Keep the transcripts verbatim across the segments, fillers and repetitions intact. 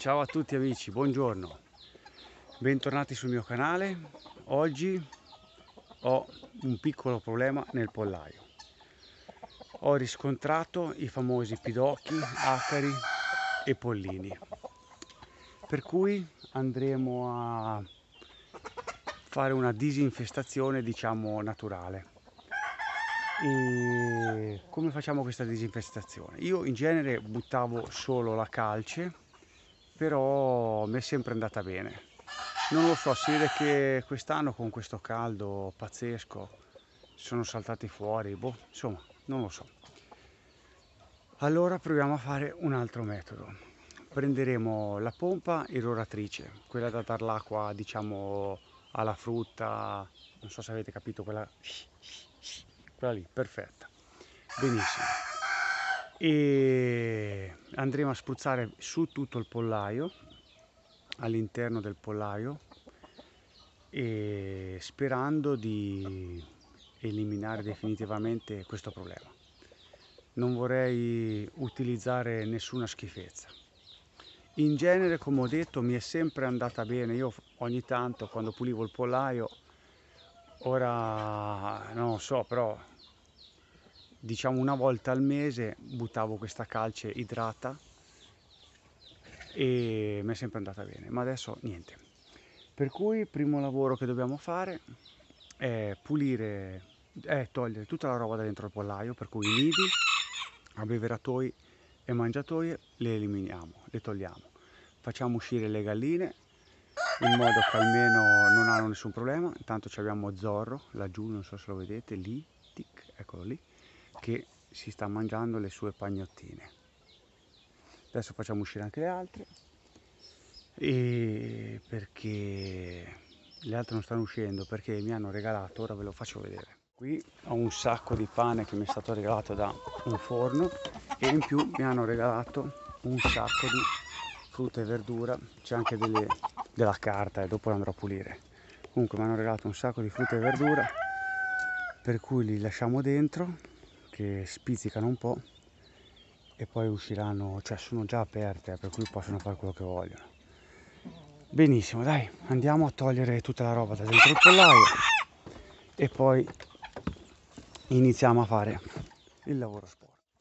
Ciao a tutti amici, buongiorno, bentornati sul mio canale. Oggi ho un piccolo problema nel pollaio. Ho riscontrato i famosi pidocchi, acari e pollini, per cui andremo a fare una disinfestazione, diciamo, naturale. E come facciamo questa disinfestazione? Io in genere buttavo solo la calce, però mi è sempre andata bene. Non lo so, si vede che quest'anno con questo caldo pazzesco sono saltati fuori, boh, insomma, non lo so. Allora proviamo a fare un altro metodo. Prenderemo la pompa irroratrice, quella da dar l'acqua, diciamo, alla frutta, non so se avete capito, quella, quella lì, perfetta. Benissimo. E andremo a spruzzare su tutto il pollaio, all'interno del pollaio, e sperando di eliminare definitivamente questo problema. Non vorrei utilizzare nessuna schifezza. In genere, come ho detto, mi è sempre andata bene. Io ogni tanto, quando pulivo il pollaio, ora non lo so, però diciamo una volta al mese buttavo questa calce idrata e mi è sempre andata bene, ma adesso niente. Per cui il primo lavoro che dobbiamo fare è pulire, è togliere tutta la roba da dentro il pollaio, per cui i nidi, abbeveratoi e mangiatoie le eliminiamo, le togliamo. Facciamo uscire le galline in modo che almeno non hanno nessun problema. Intanto abbiamo Zorro laggiù, non so se lo vedete, lì, tic, eccolo lì, che si sta mangiando le sue pagnottine. Adesso facciamo uscire anche le altre, e perché le altre non stanno uscendo perché mi hanno regalato, ora ve lo faccio vedere. Qui ho un sacco di pane che mi è stato regalato da un forno e in più mi hanno regalato un sacco di frutta e verdura, c'è anche delle, della carta e dopo l'andrò a pulire. Comunque mi hanno regalato un sacco di frutta e verdura, per cui li lasciamo dentro che spizzicano un po' e poi usciranno, cioè sono già aperte, per cui possono fare quello che vogliono. Benissimo, dai, andiamo a togliere tutta la roba da dentro il pollaio e poi iniziamo a fare il lavoro sporco.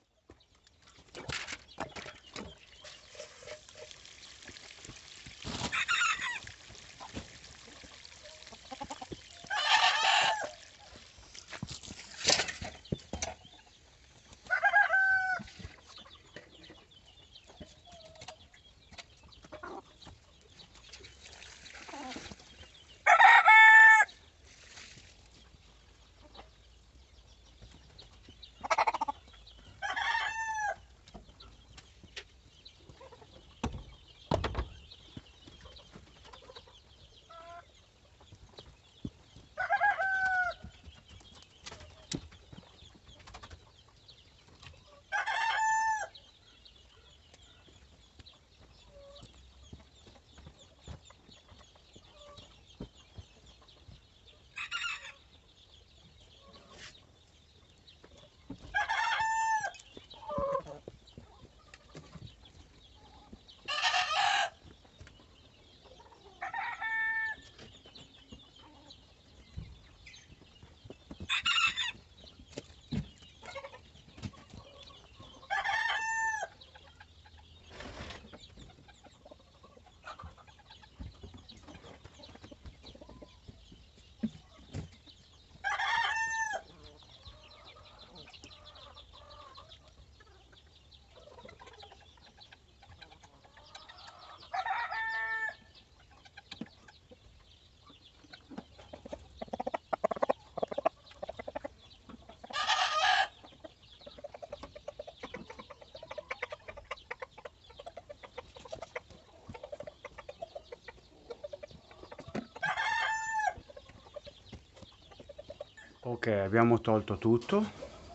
Ok, abbiamo tolto tutto.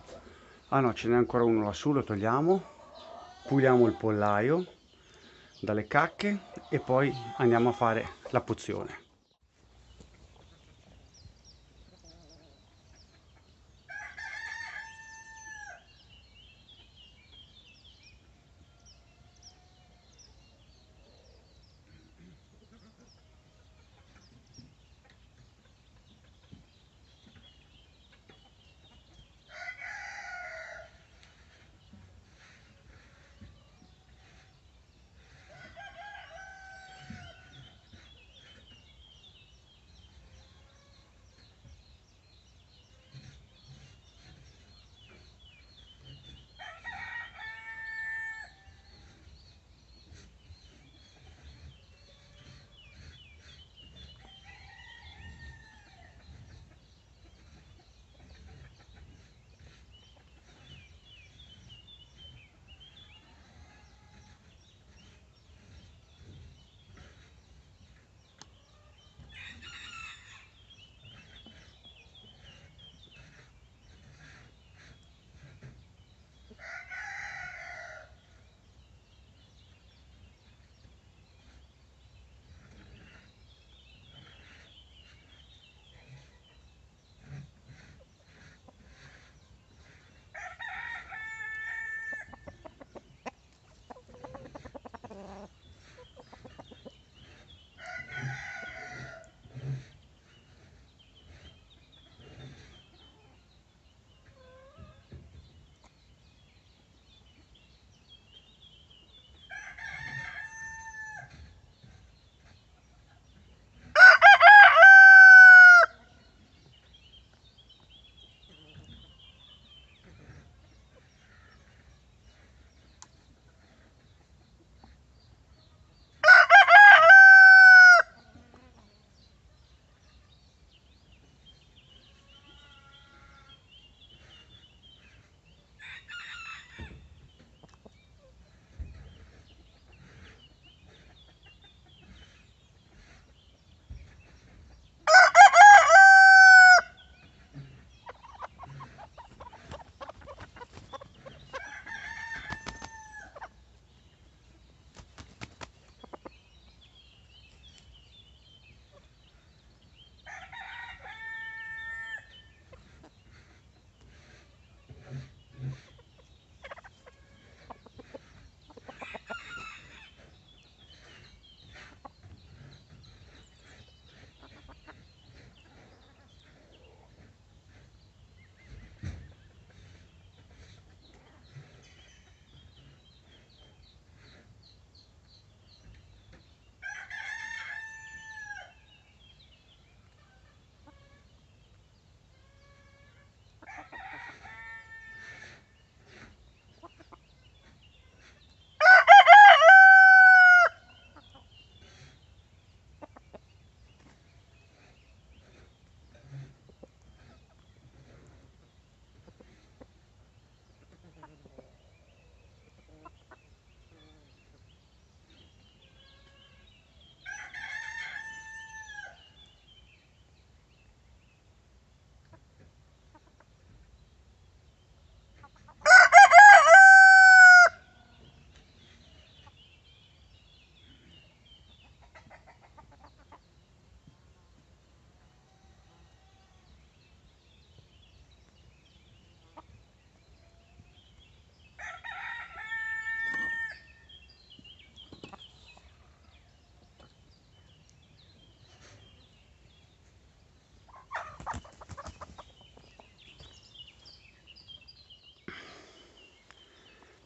Ah no, ce n'è ancora uno lassù, lo togliamo. Puliamo il pollaio dalle cacche e poi andiamo a fare la pozione.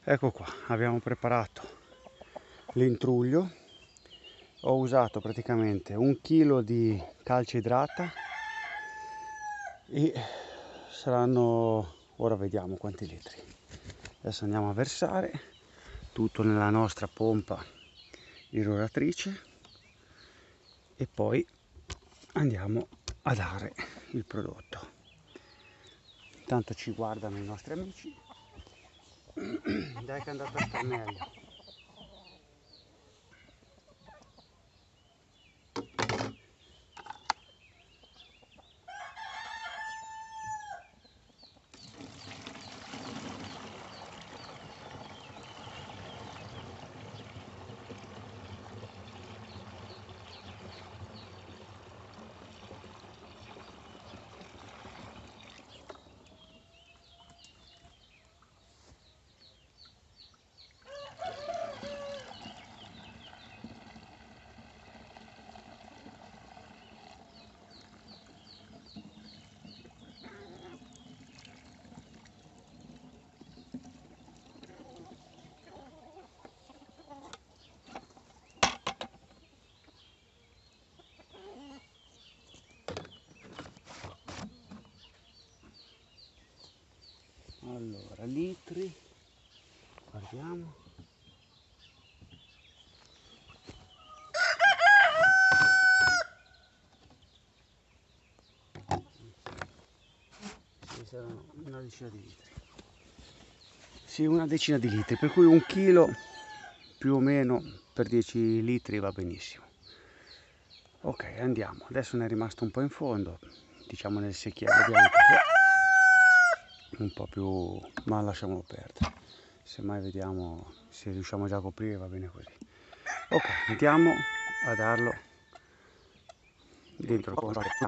Ecco qua, abbiamo preparato l'intruglio. Ho usato praticamente un chilo di calce idrata e saranno, ora vediamo quanti litri. Adesso andiamo a versare tutto nella nostra pompa irroratrice e poi andiamo a dare il prodotto. Intanto ci guardano i nostri amici. Dai che è andato a star meglio. Allora, litri, guardiamo. Ci saranno una decina di litri. Sì, una decina di litri, per cui un chilo più o meno per dieci litri va benissimo. Ok, andiamo. Adesso ne è rimasto un po' in fondo, diciamo nel secchiello bianco. Un po' più, ma lasciamolo perdere. Semmai vediamo se riusciamo già a coprire, va bene così. Ok, andiamo a darlo dentro il consolatore.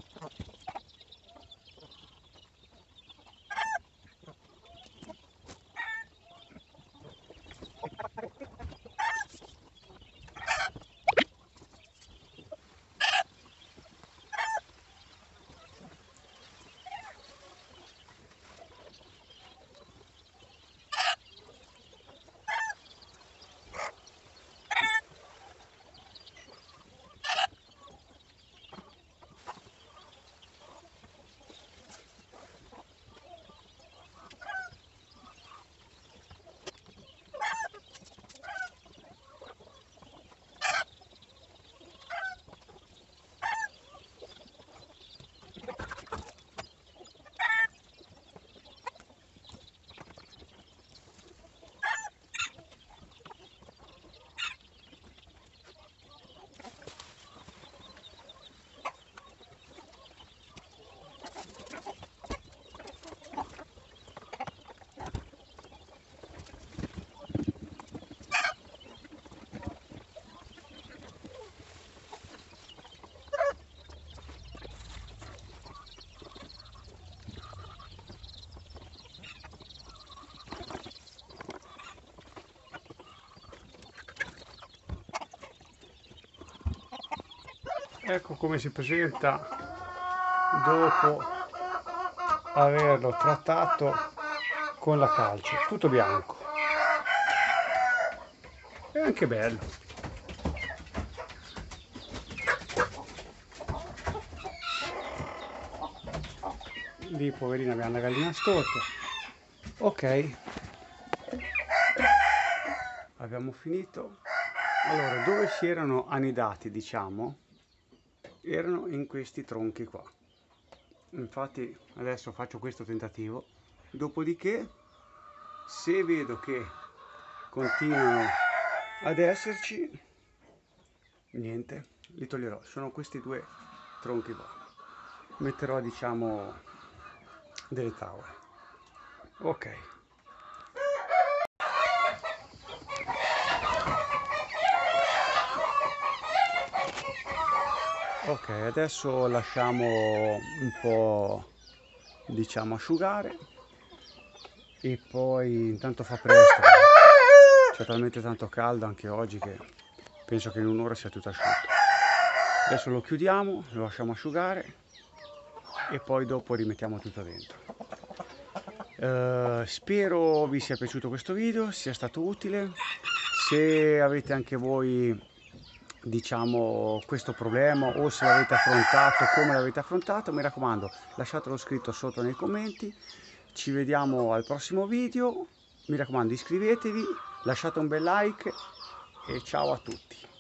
Ecco come si presenta dopo averlo trattato con la calce, tutto bianco. È anche bello. Lì poverina abbiamo la gallina storta. Ok, abbiamo finito. Allora, dove si erano annidati, diciamo, erano in questi tronchi qua. Infatti adesso faccio questo tentativo, dopodiché se vedo che continuano ad esserci, niente, li toglierò. Sono questi due tronchi qua. Metterò, diciamo, delle tavole. Ok. Ok, adesso lasciamo un po', diciamo, asciugare e poi intanto fa presto, c'è talmente tanto caldo anche oggi che penso che in un'ora sia tutto asciutto. Adesso lo chiudiamo, lo lasciamo asciugare e poi dopo rimettiamo tutto dentro. Eh, spero vi sia piaciuto questo video, sia stato utile. Se avete anche voi, diciamo, questo problema o se l'avete affrontato, come l'avete affrontato, mi raccomando, lasciatelo scritto sotto nei commenti. Ci vediamo al prossimo video. Mi raccomando, iscrivetevi, lasciate un bel like e ciao a tutti.